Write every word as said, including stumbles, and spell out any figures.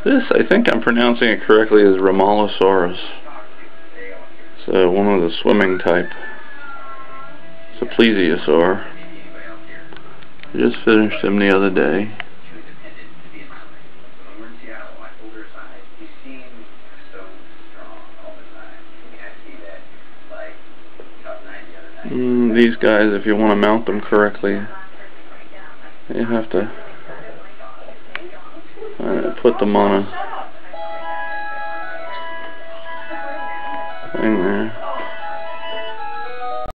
This, I think I'm pronouncing it correctly, is Romalosaurus. It's uh, one of the swimming type. It's a plesiosaur. I just finished him the other day. Mm, these guys, if you want to mount them correctly, you have to uh, put them on a thing there.